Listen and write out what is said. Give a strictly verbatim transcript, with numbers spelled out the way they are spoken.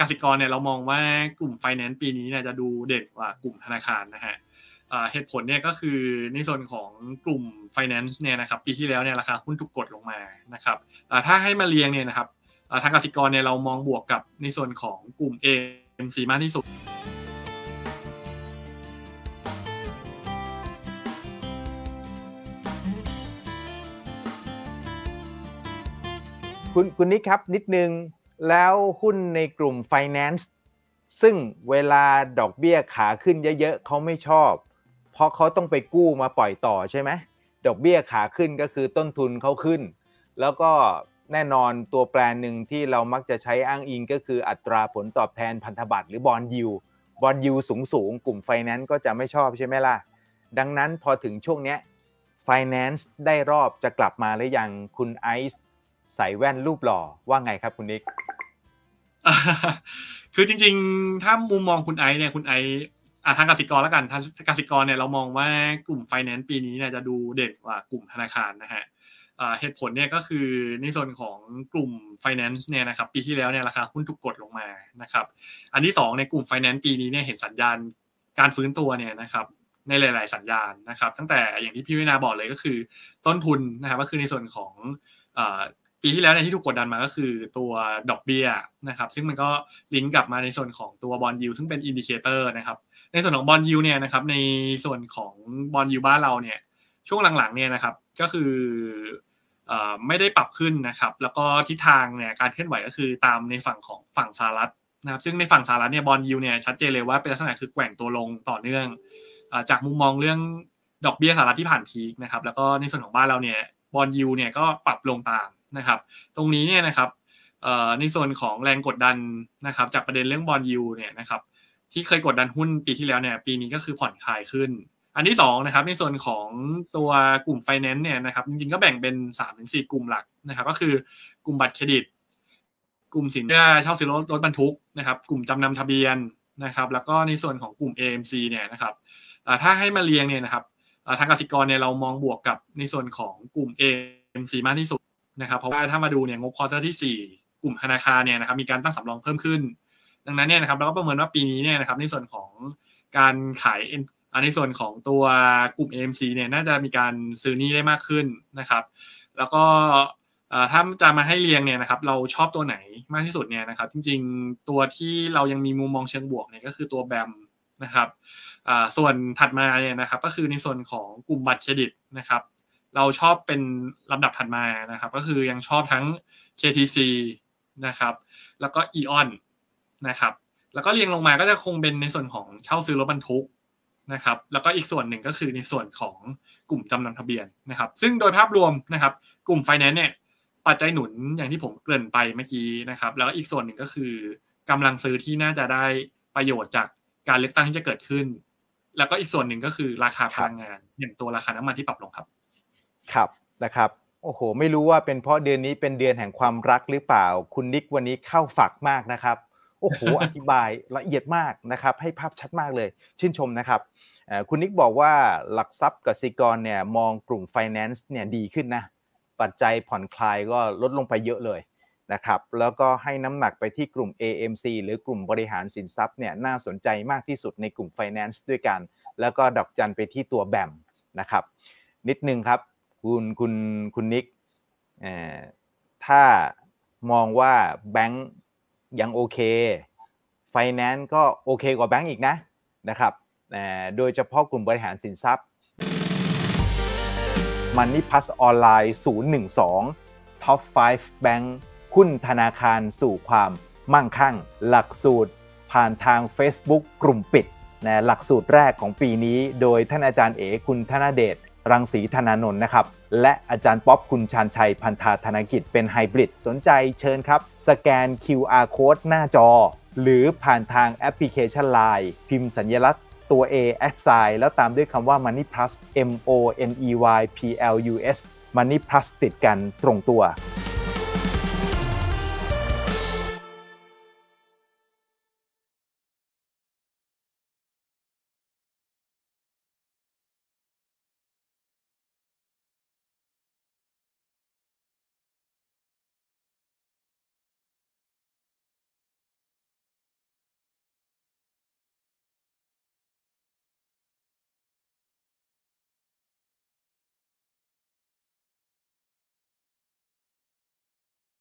กสิกรเนี่ยเรามองว่ากลุ่ม Finance ปีนี้เนี่ยจะดูเด่นกว่ากลุ่มธนาคารนะฮะเหตุผลเนี่ยก็คือในส่วนของกลุ่ม Finance เนี่ยนะครับปีที่แล้วเนี่ยราคาหุ้นถูกกดลงมานะครับถ้าให้มาเรียงเนี่ยนะครับทางกสิกรเนี่ยเรามองบวกกับในส่วนของกลุ่ม เอ เอ็ม ซี มากที่สุดคุณคุณนิกครับนิดนึงแล้วหุ้นในกลุ่ม Finance ซึ่งเวลาดอกเบี้ยขาขึ้นเยอะๆเขาไม่ชอบเพราะเขาต้องไปกู้มาปล่อยต่อใช่ไหมดอกเบี้ยขาขึ้นก็คือต้นทุนเขาขึ้นแล้วก็แน่นอนตัวแปรหนึ่งที่เรามักจะใช้อ้างอิงก็คืออัตราผลตอบแทนพันธบัตรหรือบอนด์ยิลด์บอนด์ยิลด์สูงๆกลุ่ม Finance ก็จะไม่ชอบใช่ไหมล่ะดังนั้นพอถึงช่วงนี้ Finance ได้รอบจะกลับมาหรือยังคุณไอซ์ใส่แว่นรูปหล่อว่าไงครับคุณนิกคือจริงๆถ้ามุมมองคุณไอซ์เนี่ยคุณไอซ์ทางกสิกรแล้วกันทางกสิกรเนี่ยเรามองว่ากลุ่ม Finance ปีนี้เนี่ยจะดูเด่นกว่ากลุ่มธนาคารนะฮะเหตุผลเนี่ยก็คือในส่วนของกลุ่ม Finance เนี่ยนะครับปีที่แล้วเนี่ยราคาหุ้นถูกกดลงมานะครับอันที่สองในกลุ่ม Finance ปีนี้เนี่ยเห็นสัญญาณการฟื้นตัวเนี่ยนะครับในหลายๆสัญญาณนะครับตั้งแต่อย่างที่พี่วินาบอกเลยก็คือต้นทุนนะครับก็คือในส่วนของปีที่แล้วเนี่ยที่ถูกกดดันมาก็คือตัวดอกเบี้ยนะครับซึ่งมันก็ลิงก์กลับมาในส่วนของตัวบอนด์ยิลด์ซึ่งเป็นอินดิเคเตอร์นะครับในส่วนของบอนด์ยิลด์เนี่ยนะครับในส่วนของบอนด์ยิลด์บ้านเราเนี่ยช่วงหลังๆเนี่ยนะครับก็คือเอ่อไม่ได้ปรับขึ้นนะครับแล้วก็ทิศทางเนี่ยการเคลื่อนไหวก็คือตามในฝั่งของฝั่งสหรัฐนะครับซึ่งในฝั่งสหรัฐเนี่ยบอนด์ยิลด์เนี่ยชัดเจนเลยว่าเป็นลักษณะคือแกว่งตัวลงต่อเนื่องจากมุมมองเรื่องดอกเบี้ยสหรัฐที่ผ่านพีคนะครับแล้วก็ในส่วนของบ้านเราเนี่ยบอนด์ยิลด์เนี่ยก็ปรับลงตามนะครับตรงนี้เนี่ยนะครับในส่วนของแรงกดดันนะครับจากประเด็นเรื่องบอนด์ยิลด์เนี่ยนะครับที่เคยกดดันหุ้นปีที่แล้วเนี่ยปีนี้ก็คือผ่อนคลายขึ้นอันที่สองนะครับในส่วนของตัวกลุ่ม Finance เนี่ยนะครับจริงๆก็แบ่งเป็น สามถึงสี่ กลุ่มหลักนะครับก็คือกลุ่มบัตรเครดิตกลุ่มสินเชื่อเช่าซื้อรถรถบรรทุกนะครับกลุ่มจำนำทะเบียนนะครับแล้วก็ในส่วนของกลุ่ม เอ เอ็ม ซี เนี่ยนะครับถ้าให้มาเรียงเนี่ยนะครับทางกสิกรเนี่ยเรามองบวกกับในส่วนของกลุ่ม เอ เอ็ม ซี มากที่สุดนะครับเพราะว่าถ้ามาดูเนี่ยงบควอเตอร์ที่สี่กลุ่มธนาคารเนี่ยนะครับมีการตั้งสำรองเพิ่มขึ้นดังนั้นเนี่ยนะครับเราก็ประเมินว่าปีนี้เนี่ยนะครับในส่วนของการขายในส่วนของตัวกลุ่ม เอ เอ็ม ซี เนี่ยน่าจะมีการซื้อหนี้ได้มากขึ้นนะครับแล้วก็ถ้าจะมาให้เรียงเนี่ยนะครับเราชอบตัวไหนมากที่สุดเนี่ยนะครับจริงๆตัวที่เรายังมีมุมมองเชิงบวกเนี่ยก็คือตัวแบมนะครับส่วนถัดมาเนี่ยนะครับก็คือในส่วนของกลุ่มบัตรเครดิตนะครับเราชอบเป็นลำดับถัดมานะครับก็คือยังชอบทั้ง เค ที ซี นะครับแล้วก็ อี ออน นะครับแล้วก็เรียงลงมาก็จะคงเป็นในส่วนของเช่าซื้อรถบรรทุกนะครับแล้วก็อีกส่วนหนึ่งก็คือในส่วนของกลุ่มจำนำทะเบียนนะครับซึ่งโดยภาพรวมนะครับกลุ่ม Finance เนี่ยปัจจัยหนุนอย่างที่ผมเกริ่นไปเมื่อกี้นะครับแล้วก็อีกส่วนหนึ่งก็คือกำลังซื้อที่น่าจะได้ประโยชน์จากการเลือกตั้งที่จะเกิดขึ้นแล้วก็อีกส่วนหนึ่งก็คือราคาพลังงานอย่างตัวราคาน้ำมันที่ปรับลงครับครับนะครับโอ้โหไม่รู้ว่าเป็นเพราะเดือนนี้เป็นเดือนแห่งความรักหรือเปล่าคุณนิกวันนี้เข้าฝักมากนะครับโอ้โห อธิบายละเอียดมากนะครับให้ภาพชัดมากเลยชื่นชมนะครับคุณนิกบอกว่าหลักทรัพย์กสิกรเนี่ยมองกลุ่ม Finance เนี่ยดีขึ้นนะปัจจัยผ่อนคลายก็ลดลงไปเยอะเลยนะครับแล้วก็ให้น้ำหนักไปที่กลุ่ม เอ เอ็ม ซี หรือกลุ่มบริหารสินทรัพย์เนี่ยน่าสนใจมากที่สุดในกลุ่ม Finance ด้วยกันแล้วก็ดอกจันไปที่ตัวแบมนะครับนิดนึงครับคุณคุณคุณนิกเอ่อถ้ามองว่าแบงก์ยังโอเค Finance ก็โอเคกว่าแบงก์อีกนะนะครับเอ่อโดยเฉพาะกลุ่มบริหารสินทรัพย์ Money Plus ออนไลน์ศูนย์หนึ่งสอง Top ไฟว์ Bank หุ้นธนาคารสู่ความมั่งคั่งหลักสูตรผ่านทาง Facebook กลุ่มปิดนะหลักสูตรแรกของปีนี้โดยท่านอาจารย์เอคุณธนเดชรังสีธนานนท์นะครับและอาจารย์ป๊อปคุณชาญชัยพันธาธนกิจเป็นไฮบริดสนใจเชิญครับสแกน คิว อาร์ Code หน้าจอหรือผ่านทางแอปพลิเคชัน ไลน์ พิมพ์สัญลักษณ์ตัว A at sign แล้วตามด้วยคำว่า Money Plus M O N E Y P L U S Money Plus ติดกันตรงตัว